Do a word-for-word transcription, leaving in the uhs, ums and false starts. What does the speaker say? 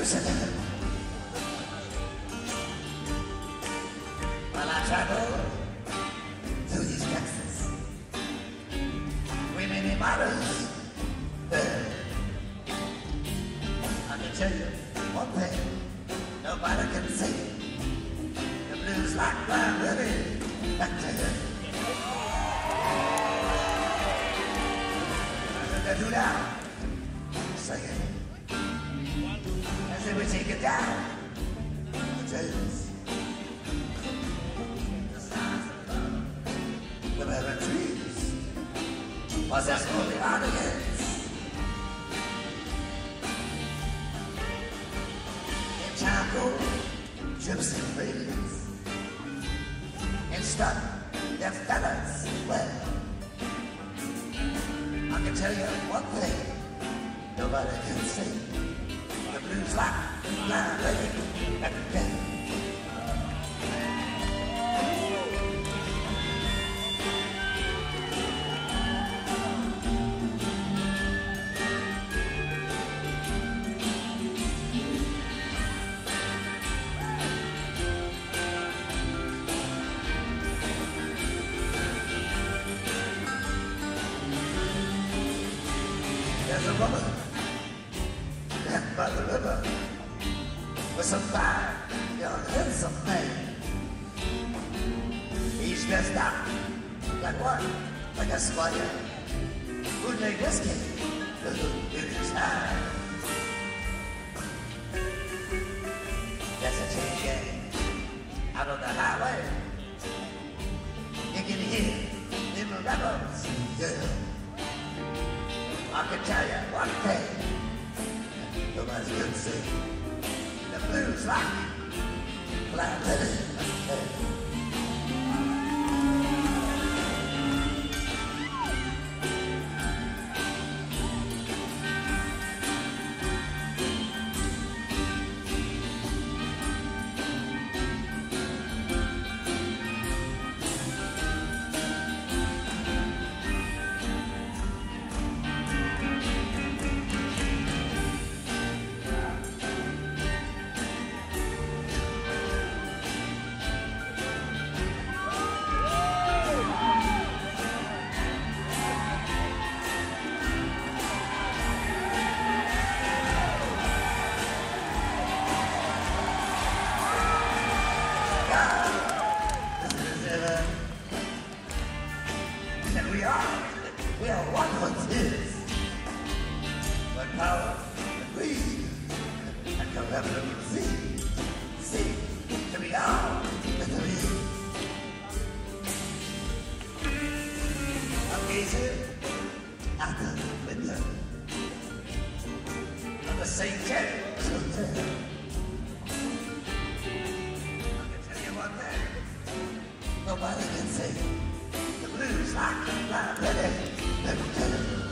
Jerusalem. While I travel through these Texas, women and models, uh, I can tell you one thing, nobody can say the blues like Blind Willie. I tell you. Do now, sing it. I said we take it down. I tell you this. The signs of love, the very trees, possess holy audience. In Chaco, gypsy ladies, and stuck their fellas well. I can tell you one thing, nobody can say the blues like Blind Willie again. There's a woman down by the river with some fine, young, handsome man. He's dressed out like what? Like a squire who made whiskey in his hand. There's a chain gang out on the highway. You can hear them rebels, yeah. I can tell you one thing, nobody can say the blues like Blind Willie. And we are, we are one what's his. But power and greed and corruption seem to be all that there is. I'm gazing out the window of the Saint James Hotel. I can tell you one thing, nobody can say the blues like Blind Willie. Let me tell you.